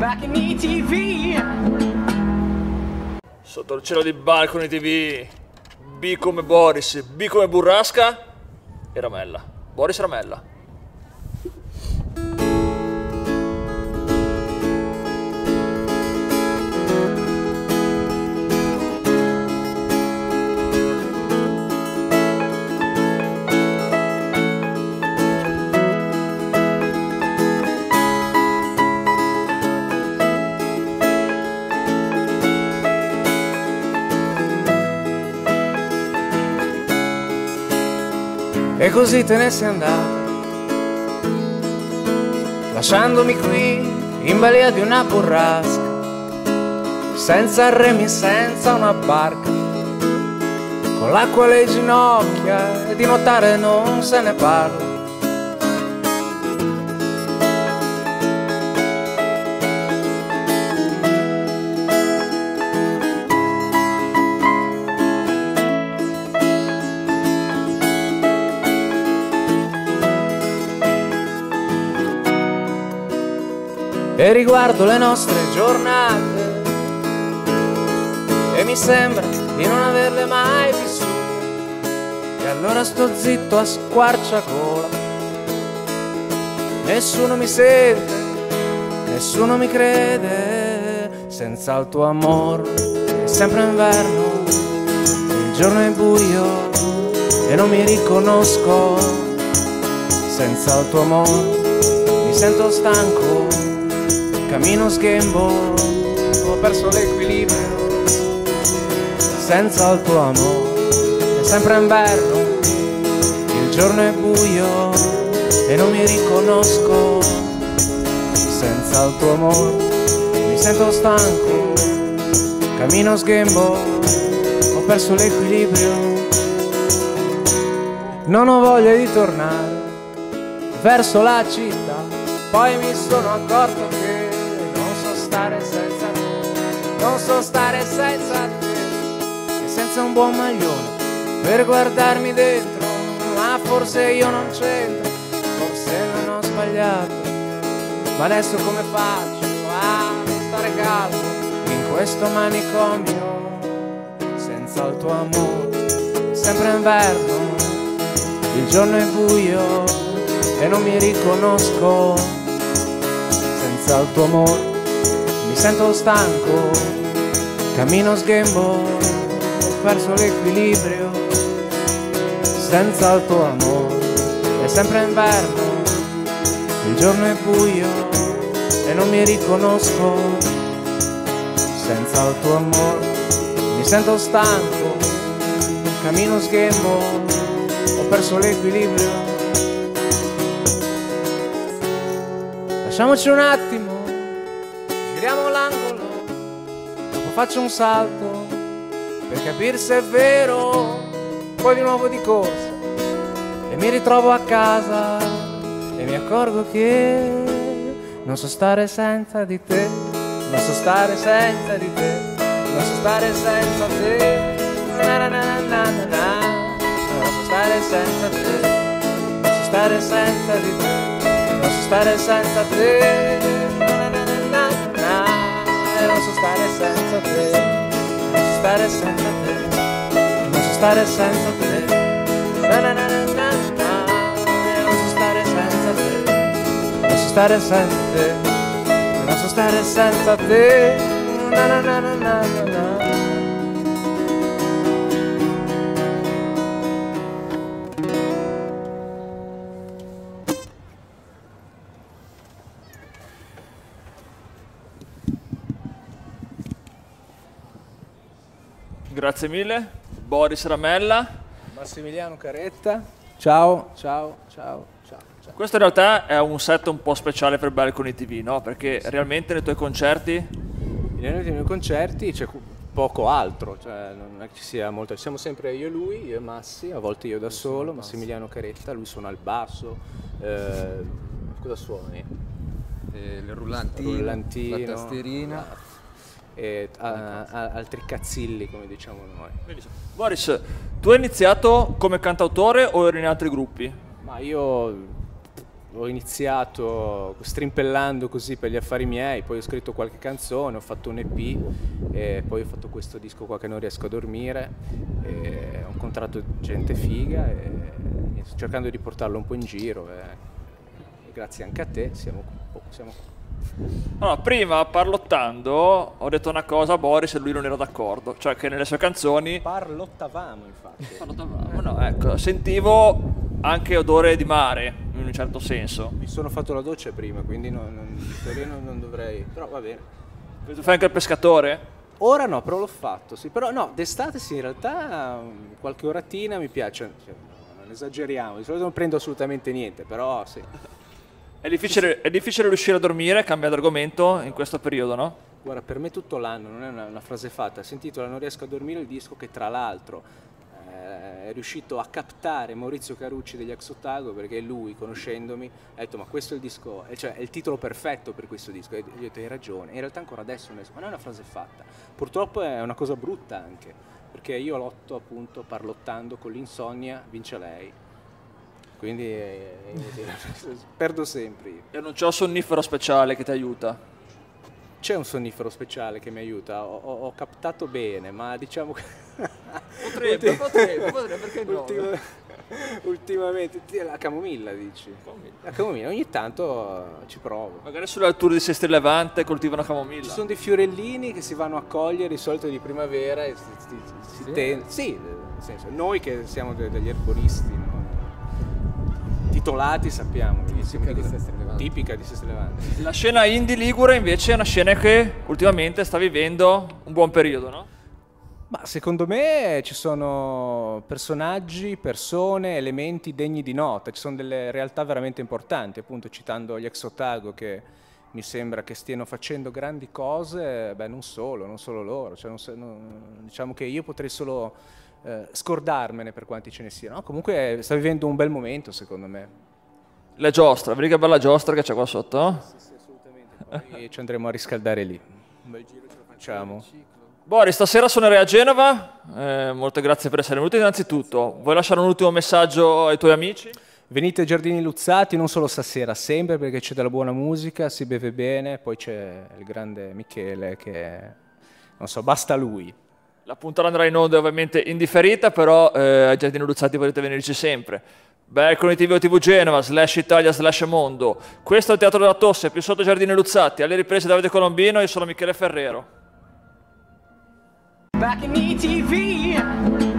back in ETV. Sotto il cielo di Balcony TV, B come Boris, B come Burrasca e Ramella. Boris Ramella. E così te ne sei andata, lasciandomi qui in balia di una burrasca, senza remi, senza una barca, con l'acqua alle ginocchia e di nuotare non se ne parla. E riguardo le nostre giornate e mi sembra di non averle mai vissute, e allora sto zitto a squarciagola. Nessuno mi sente, nessuno mi crede, senza il tuo amore è sempre inverno, il giorno è buio e non mi riconosco. Senza il tuo amore mi sento stanco, cammino sghembo, ho perso l'equilibrio. Senza il tuo amore è sempre inverno, il giorno è buio e non mi riconosco. Senza il tuo amore mi sento stanco, cammino sghembo, ho perso l'equilibrio. Non ho voglia di tornare verso la città, poi mi sono accorto che non so stare senza te, e senza un buon maglione per guardarmi dentro. Ma forse io non c'entro, forse non ho sbagliato, ma adesso come faccio a stare calmo in questo manicomio? Senza il tuo amore è sempre inverno, il giorno è buio e non mi riconosco. Senza il tuo amore mi sento stanco, cammino sghembo, ho perso l'equilibrio. Senza il tuo amore è sempre inverno, il giorno è buio e non mi riconosco. Senza il tuo amore mi sento stanco, cammino sghembo, ho perso l'equilibrio. Lasciamoci un attimo, giriamo l'angolo, dopo faccio un salto per capire se è vero, poi di nuovo di corsa e mi ritrovo a casa e mi accorgo che non so stare senza di te, non so stare senza di te, non so stare senza te, na na na na na na. Non so stare senza te, non so stare senza di te, non so stare senza te, na na na na na. Non so stare senza te, non so stare senza te, non so stare senza te, na na na na na. Non so stare senza te, non so stare senza te, non so stare senza te, na na na na na na. Grazie mille, Boris Ramella. Massimiliano Caretta. Ciao, ciao, ciao, ciao, ciao. Questo in realtà è un set un po' speciale per Balcony TV, no? Perché realmente nei tuoi concerti... Nei miei concerti c'è poco altro, cioè non è che ci sia molto, siamo sempre io e lui, io e Massi, a volte io da solo, Massimiliano Caretta, lui suona il basso, cosa suoni? Il rullantino, la tastierina e altri cazzilli, come diciamo noi. Benissimo. Boris, tu hai iniziato come cantautore o eri in altri gruppi? Ma io ho iniziato strimpellando così per gli affari miei, poi ho scritto qualche canzone, ho fatto un EP e poi ho fatto questo disco qua che non riesco a dormire, e ho incontrato gente figa e sto cercando di portarlo un po' in giro e grazie anche a te siamo qua. Allora, prima parlottando ho detto una cosa a Boris e lui non era d'accordo, cioè che nelle sue canzoni Parlottavamo infatti. no, ecco, sentivo anche odore di mare in un certo senso. Mi sono fatto la doccia prima, quindi non dovrei, però va bene. Tu fai anche il pescatore? Ora no, però l'ho fatto, sì, però no, d'estate sì, in realtà qualche oratina mi piace, cioè, non esageriamo, di solito non prendo assolutamente niente, però sì. È difficile riuscire a dormire, cambiando argomento, in questo periodo, no? Guarda, per me tutto l'anno, non è una frase fatta, si intitola Non riesco a dormire, il disco che tra l'altro è riuscito a captare Maurizio Carucci degli Ex Otago, perché lui, conoscendomi, ha detto ma questo è il disco, cioè è il titolo perfetto per questo disco, e io ho detto hai ragione, in realtà ancora adesso non ma non è una frase fatta, purtroppo è una cosa brutta anche, perché io lotto appunto parlottando con l'insonnia, vince lei. Quindi perdo sempre io. E non c'ho sonnifero speciale che ti aiuta? C'è un sonnifero speciale che mi aiuta, ho captato bene, ma diciamo che... Potrebbe, perché no? Ultimamente, la camomilla dici? La camomilla, ogni tanto ci provo. Magari sulle alture di Sestri Levante coltivano camomilla. Ci sono dei fiorellini che si vanno a cogliere di solito di primavera e sì, nel senso, noi che siamo degli erboristi, no? Titolati sappiamo, tipica di Sestri Levante. La scena indie ligure invece è una scena che ultimamente sta vivendo un buon periodo, no? Ma secondo me ci sono personaggi, persone, elementi degni di nota, ci sono delle realtà veramente importanti, appunto citando gli Ex Otago che mi sembra che stiano facendo grandi cose, beh non solo loro, cioè, diciamo che io potrei solo scordarmene per quanti ce ne siano, no? Comunque sta vivendo un bel momento secondo me. Le giostre, vedi che bella giostra che c'è qua sotto? Sì, assolutamente, poi ci andremo a riscaldare lì, un bel giro ce lo facciamo. Boris, stasera suonerai a Genova, molte grazie per essere venuto innanzitutto. Vuoi lasciare un ultimo messaggio ai tuoi amici? Venite ai Giardini Luzzati non solo stasera, sempre, perché c'è della buona musica, si beve bene, poi c'è il grande Michele che, non so, basta lui. La puntata andrà in onda ovviamente indifferita, però ai Giardini Luzzati potete venirci sempre. Balcony TV TV Genova, /Italia/Mondo. Questo è il Teatro della Tosse, più sotto Giardini Luzzati. Alle riprese Davide Colombino, io sono Michele Ferrero. Back in ETV.